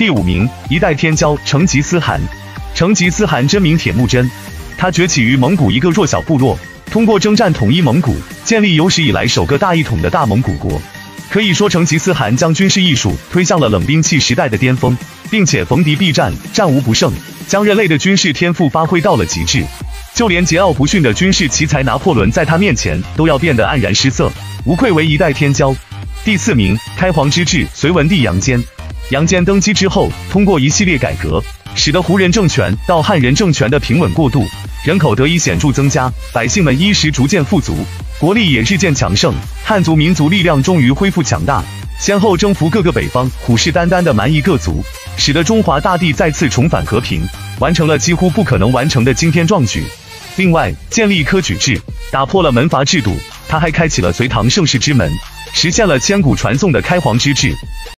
第5名，一代天骄成吉思汗。成吉思汗真名铁木真，他崛起于蒙古一个弱小部落，通过征战统一蒙古，建立有史以来首个大一统的大蒙古国。可以说，成吉思汗将军事艺术推向了冷兵器时代的巅峰，并且逢敌必战，战无不胜，将人类的军事天赋发挥到了极致。就连桀骜不驯的军事奇才拿破仑在他面前都要变得黯然失色，无愧为一代天骄。第4名，开皇之治隋文帝杨坚。杨坚登基之后，通过一系列改革，使得胡人政权到汉人政权的平稳过渡，人口得以显著增加，百姓们衣食逐渐富足，国力也日渐强盛，汉族民族力量终于恢复强大，先后征服各个北方，虎视眈眈的蛮夷各族，使得中华大地再次重返和平，完成了几乎不可能完成的惊天壮举。另外，建立科举制，打破了门阀制度，他还开启了隋唐盛世之门，实现了千古传颂的开皇之治。